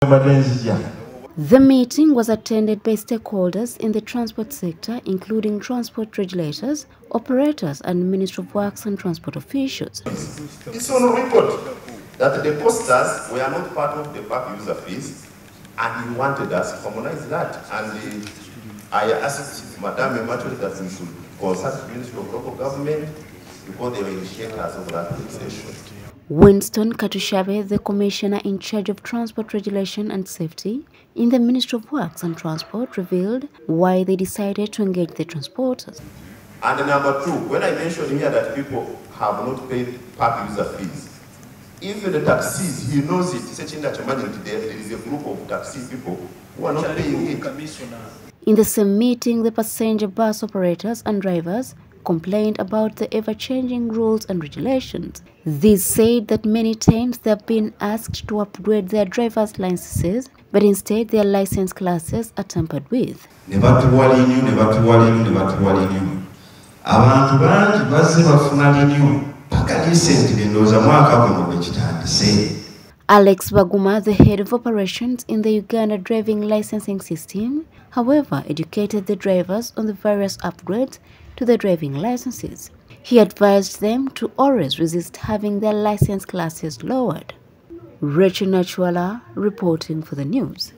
The meeting was attended by stakeholders in the transport sector, including transport regulators, operators, and Ministry of Works and Transport officials. It's on record that the posters were not part of the park user fees, and he wanted us to formalize that. And I asked Madame Emmanuel that we should consult the Ministry of Local Government because they were initiators of that legislation. Winston Katushabe, the Commissioner in charge of Transport Regulation and Safety in the Ministry of Works and Transport, revealed why they decided to engage the transporters. And number two, when I mentioned here that people have not paid park user fees, even the taxis, he knows it, searching that there is a group of taxi people who are not paying it. In the same meeting, the passenger bus operators and drivers complained about the ever-changing rules and regulations. These said that many times they have been asked to upgrade their driver's licenses, but instead their license classes are tampered with. Alex Baguma, the head of operations in the Uganda driving licensing system, however, educated the drivers on the various upgrades to the driving licenses. He advised them to always resist having their license classes lowered. Rachel Nachwala reporting for the news.